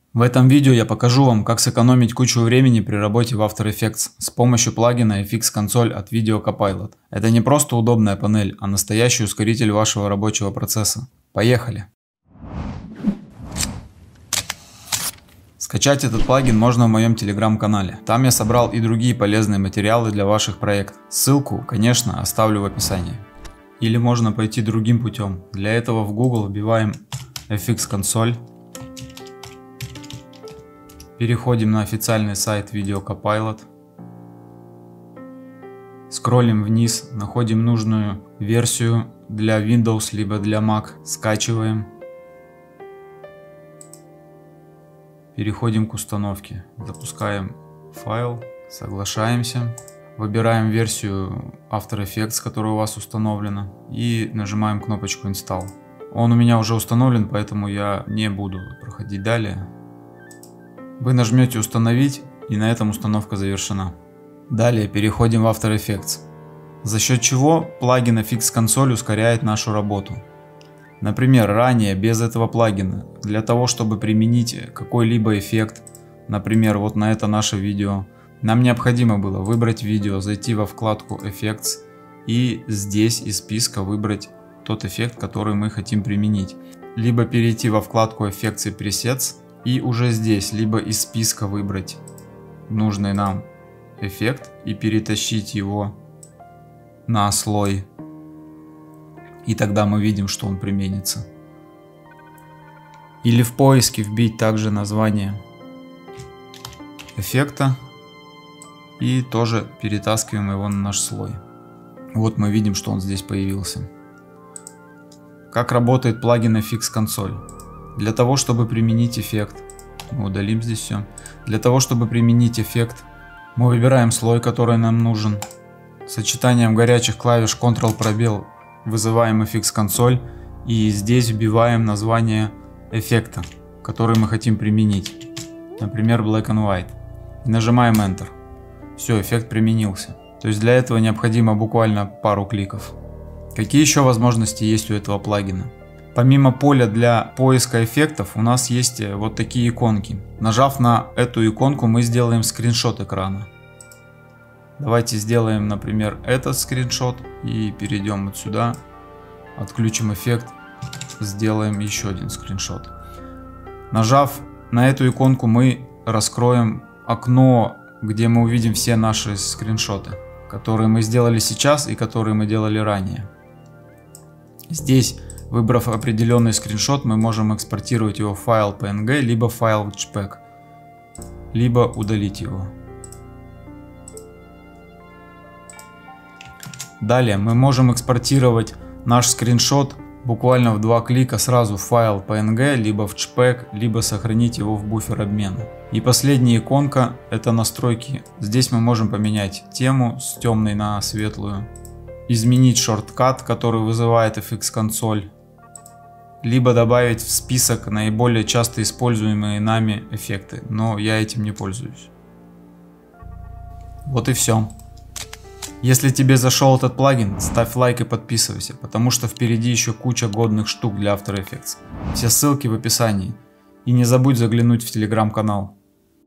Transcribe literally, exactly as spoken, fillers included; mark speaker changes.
Speaker 1: В этом видео я покажу вам, как сэкономить кучу времени при работе в After Effects с помощью плагина эф икс консоль от Video Copilot. Это не просто удобная панель, а настоящий ускоритель вашего рабочего процесса. Поехали! Скачать этот плагин можно в моем телеграм-канале. Там я собрал и другие полезные материалы для ваших проектов. Ссылку, конечно, оставлю в описании. Или можно пойти другим путем. Для этого в Google вбиваем эф икс консоль. Переходим на официальный сайт Video Copilot. Скроллим вниз, находим нужную версию для Windows либо для Mac. Скачиваем. Переходим к установке. Запускаем файл. Соглашаемся. Выбираем версию After Effects, которая у вас установлена. И нажимаем кнопочку Install. Он у меня уже установлен, поэтому я не буду проходить далее. Вы нажмете установить, и на этом установка завершена. Далее переходим в After Effects. За счет чего плагин эф икс консоль ускоряет нашу работу. Например, ранее без этого плагина, для того чтобы применить какой-либо эффект, например, вот на это наше видео, нам необходимо было выбрать видео, зайти во вкладку Effects и здесь из списка выбрать тот эффект, который мы хотим применить. Либо перейти во вкладку Effects и Presets и уже здесь, либо из списка выбрать нужный нам эффект и перетащить его на слой. И тогда мы видим, что он применится. Или в поиске вбить также название эффекта и тоже перетаскиваем его на наш слой. Вот мы видим, что он здесь появился. Как работает плагин эф икс консоль? Для того, чтобы применить эффект, мы удалим здесь все. Для того, чтобы применить эффект, мы выбираем слой, который нам нужен. Сочетанием горячих клавиш контрол пробел вызываем эф икс консоль и здесь вбиваем название эффекта, который мы хотим применить. Например, Black and White. И нажимаем Enter. Все, эффект применился. То есть для этого необходимо буквально пару кликов. Какие еще возможности есть у этого плагина? Помимо поля для поиска эффектов, у нас есть вот такие иконки. Нажав на эту иконку, мы сделаем скриншот экрана. Давайте сделаем, например, этот скриншот и перейдем вот сюда, отключим эффект, сделаем еще один скриншот. Нажав на эту иконку, мы раскроем окно, где мы увидим все наши скриншоты, которые мы сделали сейчас и которые мы делали ранее. Здесь, выбрав определенный скриншот, мы можем экспортировать его в файл пи эн джи, либо в файл джпег, либо удалить его. Далее мы можем экспортировать наш скриншот буквально в два клика сразу в файл пи эн джи, либо в джпег, либо сохранить его в буфер обмена. И последняя иконка — это настройки. Здесь мы можем поменять тему с темной на светлую, изменить шорткат, который вызывает эф икс консоль, либо добавить в список наиболее часто используемые нами эффекты, но я этим не пользуюсь. Вот и все. Если тебе зашел этот плагин, ставь лайк и подписывайся, потому что впереди еще куча годных штук для After Effects. Все ссылки в описании. И не забудь заглянуть в телеграм-канал.